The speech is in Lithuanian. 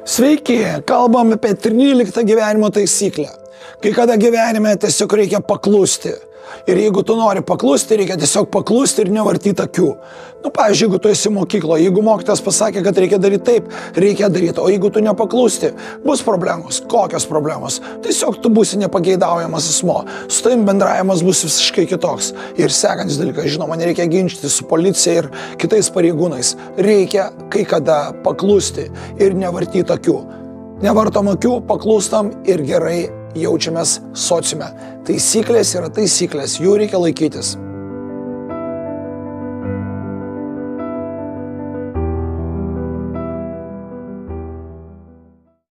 Sveiki, kalbam apie 13 gyvenimo taisyklę. Kai kada gyvenime tiesiog reikia paklusti. Ir jeigu tu nori paklusti, reikia tiesiog paklusti ir nevartyti akių. Pavyzdžiui, jeigu tu esi mokykloje, jeigu mokytojas pasakė, kad reikia daryti taip, reikia daryti. O jeigu tu nepaklusti, bus problemos. Kokios problemos? Tiesiog tu būsi nepageidaujamas asmo. Su tavim bendravimas bus visiškai kitoks. Ir sekantis dalykas, žinoma, nereikia ginčyti su policija ir kitais pareigūnais. Reikia kai kada paklusti ir nevartyti akių. Nevartom akių, paklūstam ir gerai jaučiamės sociume. Taisyklės yra taisyklės, jų reikia laikytis.